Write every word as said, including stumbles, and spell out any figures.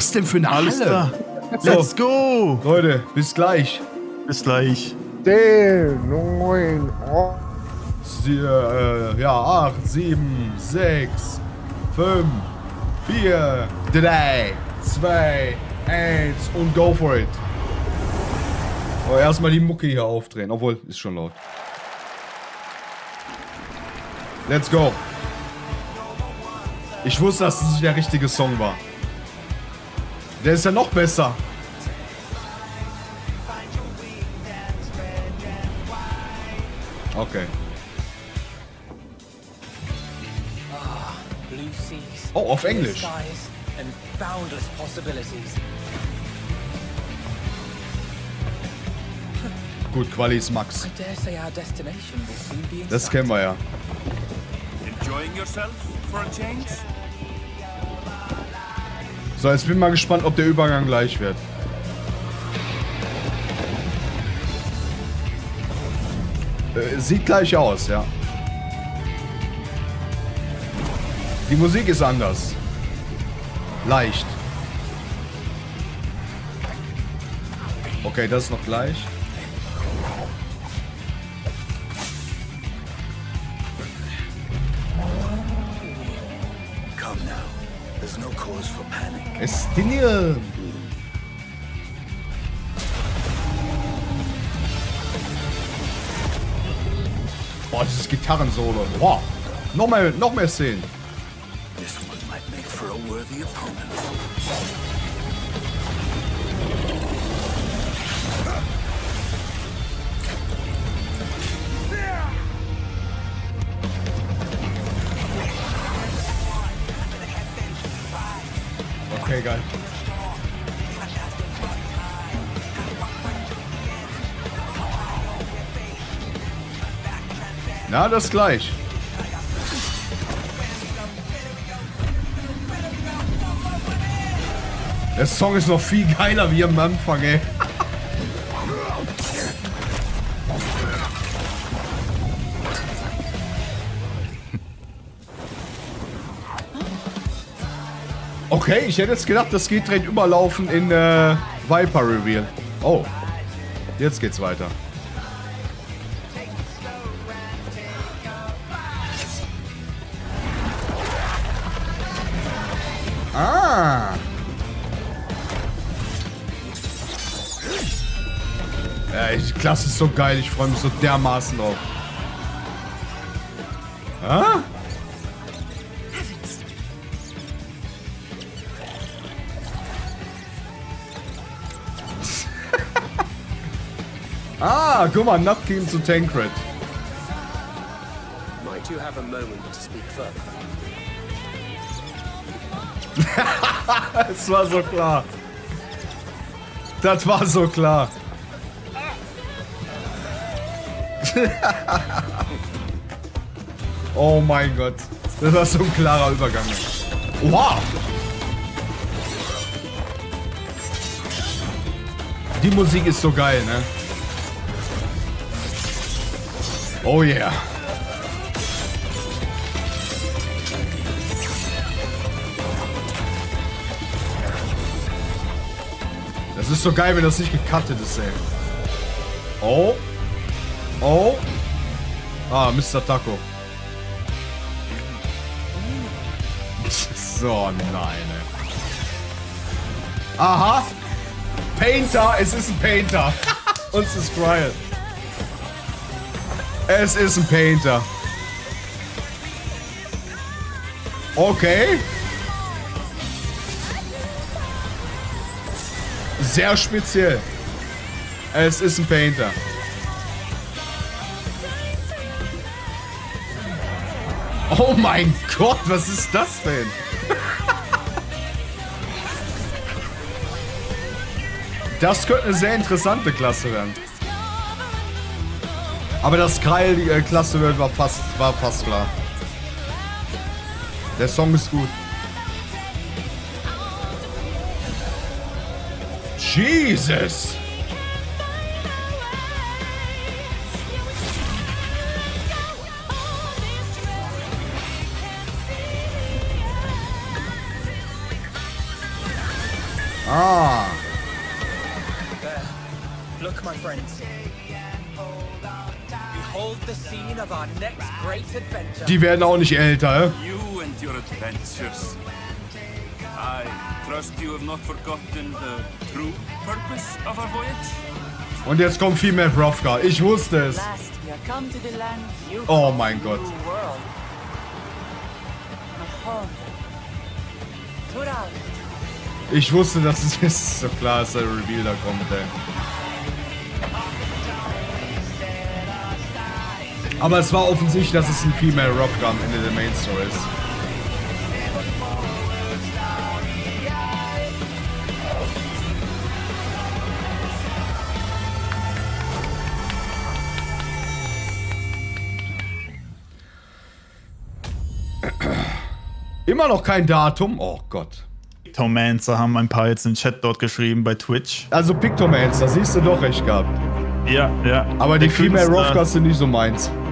das denn für eine Alles Halle? klar. So. Let's go. Leute, bis gleich. Bis gleich. zehn, neun, acht. Sie, äh, ja, acht, sieben, sechs, fünf, vier, drei, zwei, eins und go for it. Aber erstmal die Mucke hier aufdrehen, obwohl, ist schon laut. Let's go. Ich wusste, dass das nicht der richtige Song war. Der ist ja noch besser. Okay. Oh, auf Englisch. Gut, Quali ist Max. Das kennen wir ja. So, jetzt bin ich mal gespannt, ob der Übergang gleich wird. Äh, sieht gleich aus, ja. Die Musik ist anders. Leicht. Okay, das ist noch gleich. Estinian. Boah, dieses Gitarrensolo. Boah. Noch mehr, noch mehr Szenen. Okay, geil. Na, das gleich. Der Song ist noch viel geiler wie am Anfang, ey. Okay, ich hätte jetzt gedacht, das geht direkt überlaufen in äh, Viper Reveal. Oh, jetzt geht's weiter. Ah. Ja, die Klasse ist so geil, ich freue mich so dermaßen drauf. Ah? Ah, guck mal, Nutkin zu Tancred. Might you have a moment to speak further? Es war so klar. Das war so klar. Oh mein Gott. Das war so ein klarer Übergang. Wow. Die Musik ist so geil, ne? Oh yeah. Das ist so geil, wenn das nicht gecuttet ist, ey. Oh. Oh. Ah, Mister Taco. So, nein, ey. Aha. Painter. Es ist ein Painter. Und es ist Trial. Es ist ein Painter. Okay. Sehr speziell. Es ist ein Painter. Oh mein Gott, was ist das denn? Das könnte eine sehr interessante Klasse werden. Aber das Kreil, die äh, Klasse wird, war fast, war fast klar. Der Song ist gut. Jesus! Ah. There. Look, my friends. Behold the scene of our next great adventure. Die werden auch nicht älter. You and your adventures. I trust you have not forgotten the true purpose of our voyage. Und jetzt kommt viel mehr Brovka. Ich wusste es. Last we are come to the land you Oh call mein the Gott. New World. A home. Tura. Ich wusste, dass es ist so klar, dass der Reveal da kommt, ey. Aber es war offensichtlich, dass es ein Female Rovka am Ende der Main Story ist. Immer noch kein Datum. Oh Gott. Pictomancer haben ein paar jetzt im Chat dort geschrieben bei Twitch. Also Pictomancer, siehst du doch recht gehabt. Ja, ja. Aber die Der Female Künstler- Rovkas sind nicht so meins.